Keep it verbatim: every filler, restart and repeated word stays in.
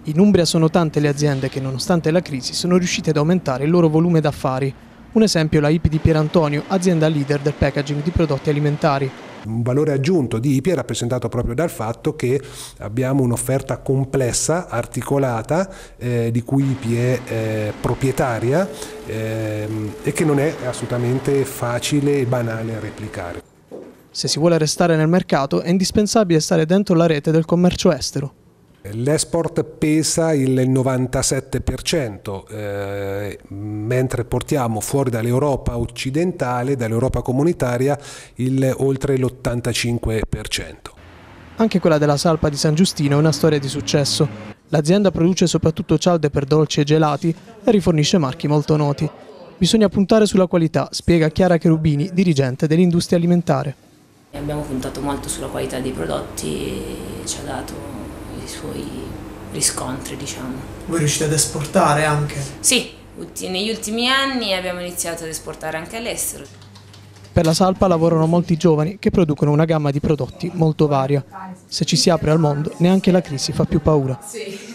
In Umbria sono tante le aziende che, nonostante la crisi, sono riuscite ad aumentare il loro volume d'affari. Un esempio è la I P I di Pierantonio, azienda leader del packaging di prodotti alimentari. Un valore aggiunto di I P I è rappresentato proprio dal fatto che abbiamo un'offerta complessa, articolata, eh, di cui I P I è eh, proprietaria eh, e che non è assolutamente facile e banale replicare. Se si vuole restare nel mercato è indispensabile stare dentro la rete del commercio estero. L'export pesa il novantasette per cento, eh, mentre portiamo fuori dall'Europa occidentale, dall'Europa comunitaria, il, oltre l'ottantacinque per cento. Anche quella della Salpa di San Giustino è una storia di successo. L'azienda produce soprattutto cialde per dolci e gelati e rifornisce marchi molto noti. Bisogna puntare sulla qualità, spiega Chiara Cherubini, dirigente dell'industria alimentare. Abbiamo puntato molto sulla qualità dei prodotti e ci ha dato i suoi riscontri, diciamo. Voi riuscite ad esportare anche? Sì, negli ultimi anni abbiamo iniziato ad esportare anche all'estero. Per la Salpa lavorano molti giovani che producono una gamma di prodotti molto varia. Se ci si apre al mondo, neanche la crisi fa più paura. Sì.